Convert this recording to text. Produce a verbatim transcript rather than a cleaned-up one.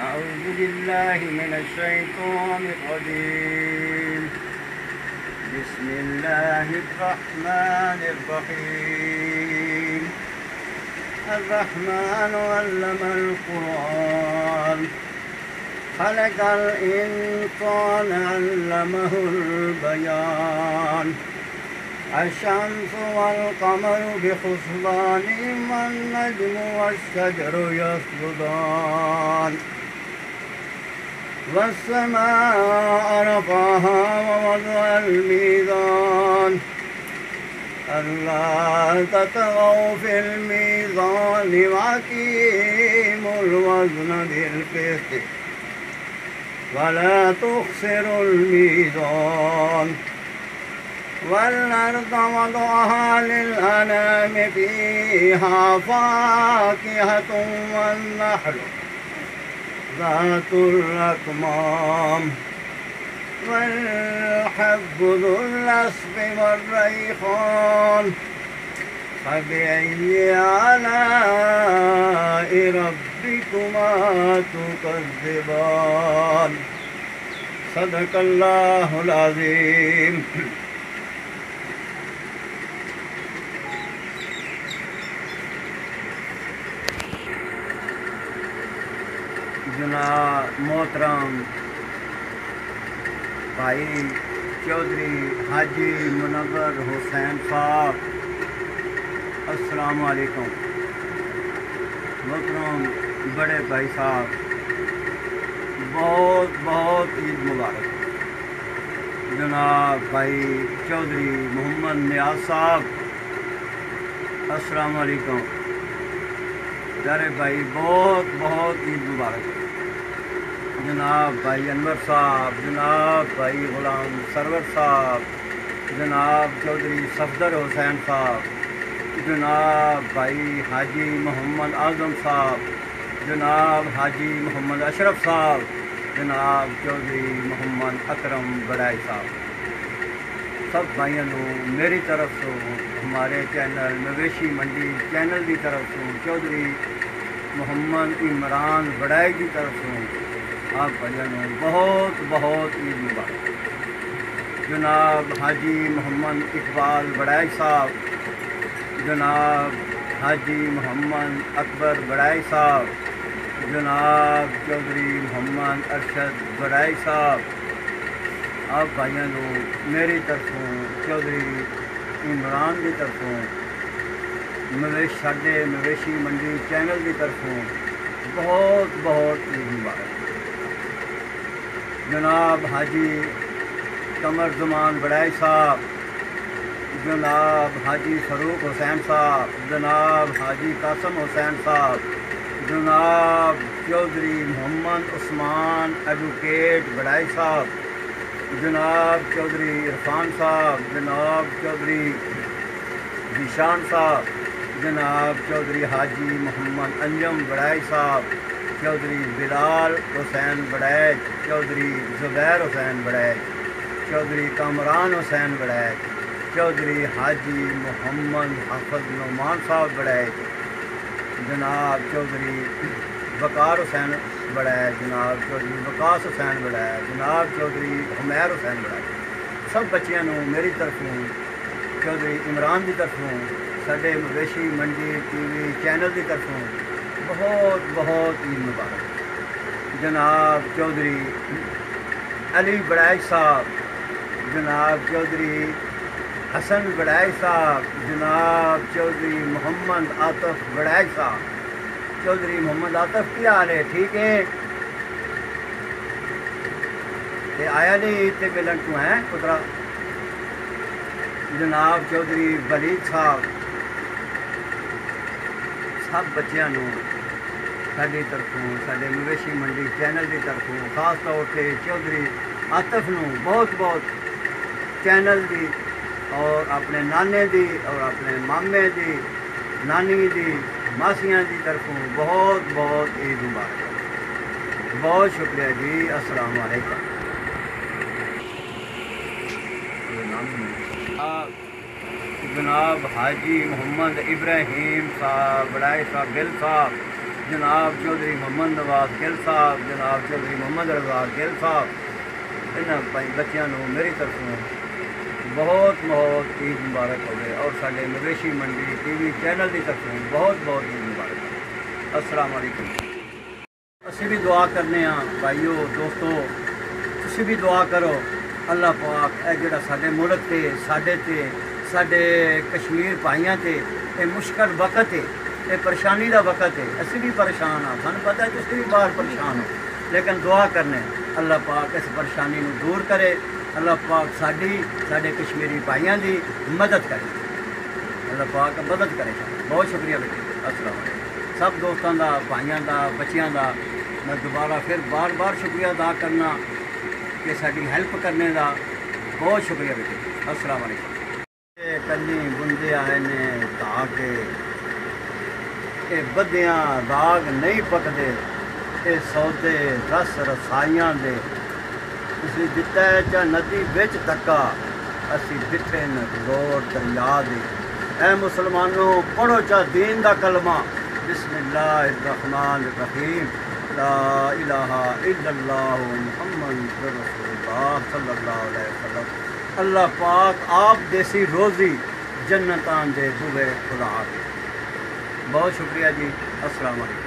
أعوذ بالله من الشيطان الرجيم. بسم الله الرحمن الرحيم. الرحمن علم القرآن خلق الإنسان علمه البيان. الشمس والقمر بحسبان والنجم والشجر يسجدان. والسماء رفعها ووضع الميزان ألا تطغوا في الميزان وأقيموا الوزن بالقسط ولا تخسروا الميزان. والأرض وضعها للأنام فيها فاكهة والنخل ذات الأكمام والحب ذو العصف والريحان. فبأي آلاء ربكما تكذبان. صدق الله العظيم. جناب محترم بھائی چودھری حاجی منور حسین صاحب، السلام علیکم. محترم بڑے بھائی صاحب، بہت بہت عید مبارک. جناب بھائی چودھری محمد نیاز صاحب، السلام علیکم. پیارے بھائی بہت بہت عید مبارک. جناب بھائی انور صاحب، جناب بھائی غلام سرور صاحب، جناب چودھری صفدر حسین صاحب، جناب بھائی حاجی محمد اعظم صاحب، جناب حاجی محمد اشرف صاحب، جناب چودھری محمد اکرم بڑائی صاحب، سب بھائیوں کو میری طرف سے ہمارے چینل مویشی منڈی چینل کی طرف سے چودھری محمد عمران بڑائی کی طرف سے آپ بھائیوں کو بہت بہت عید مبارک. جناب حاجی محمد اقبال بڑائی صاحب، جناب حاجی محمد اکبر بڑائی صاحب، جناب چودھری محمد ارشد بڑائی صاحب، آپ بھائیوں کو میری طرفوں چودھری عمران کی طرفوں مویش ساڈے مویشی منڈی چینل کی طرفوں بہت بہت عید مبارک. جناب حاجی قمر زمان بڑائی صاحب، جناب حاجی فاروق حسین صاحب، جناب حاجی قاسم حسین صاحب، جناب چودھری محمد عثمان ایڈوکیٹ بڑائی صاحب، جناب چودھری عرفان صاحب، جناب چودھری ذیشان صاحب، جناب چودھری حاجی محمد انجم بڑائی صاحب، چودھری بلال حسین بڑیچ، چودھری زبیر حسین بڑیچ، چودھری کامران حسین بڑیچ، چودھری حاجی محمد حافظ نعمان صاحب بڑیچ، جناب چودھری وقار حسین بڑیچ، جناب چودھری وقاص حسین بڑیچ، جناب چودھری عمیر حسین بڑیچ، سب بچیاں نو میری طرفوں چودھری عمران کی طرفوں سڈے مویشی منڈی ٹی وی چینل کی طرفوں بہت بہت عید مبارک. جناب چودھری علی بڑائی صاحب، جناب چودھری حسن بڑائی صاحب، جناب چودھری محمد عاطف بڑائی صاحب. چودھری محمد عاطف کی حال ہے؟ ٹھیک ہے؟ تے آیا نہیں تے ملن کو ہیں پترا. جناب چودھری ولید صاحب، سب بچیاں نو ساری طرفوں سارے مویشی منڈی چینل کی طرفوں خاص طور سے چودھری عاطف نو بہت بہت چینل دی اور اپنے نانے دی اور اپنے مامے دی نانی دی ماسیاں دی طرفوں بہت بہت عید مبارک. بہت شکریہ جی. السلام علیکم. جناب حاجی محمد ابراہیم صاحب بڑائی صاحب گل صاحب، جناب چودھری محمد نواز گل صاحب، جناب چودھری محمد رضا گل صاحب، انہوں بچیاں نو میری طرفوں بہت بہت عید مبارک ہوئے، اور سارے مویشی منڈی ٹی وی چینل کی طرفوں بہت بہت عید مبارک۔ السلام علیکم۔ اسی بھی دعا کرنے ہاں بھائیو دوستو، تسی بھی دعا کرو اللہ پاک اے جڑا سارے ملک تے ساڈے تے ساڈے کشمیر بھائیاں تے اے مشکل وقت ہے، اے پریشانی دا وقت ہے، اسی بھی پریشان ہاں، سانوں پتہ ہے تسی بھی باہر پریشان ہو، لیکن دعا کرنے اللہ پاک اس پریشانی نو دور کرے، اللہ پاک ساڈی ساڈے کشمیری بھائیاں دی مدد کرے، اللہ پاک مدد کرے۔ بہت شکریہ بیٹے، السلام علیکم۔ سب دوستاں دا، بھائیاں دا، بچیاں دا میں دوبارہ پھر بار بار شکریہ ادا کرنا کہ ساری ہیلپ کرنے دا بہت شکریہ بیٹے، السلام علیکم۔ کنی بندے آئے نے تاکہ اے بدیاں راگ نہیں پکدے، اے سودے رس رسائیاں دے، اسی دتا ہے چا ندی بچ تکا، اسی بٹھے ن زور دریا دے۔ اے مسلمانوں پڑھو چا دین دا کلمہ، بسم اللہ الرحمن الرحیم، لا الہ الا اللہ محمد رسول اللہ صلی اللہ علیہ وسلم۔ اللہ پاک آپ دیسی روزی جنتان دے دوے خدا۔ بہت شکریہ جی، السلام علیکم۔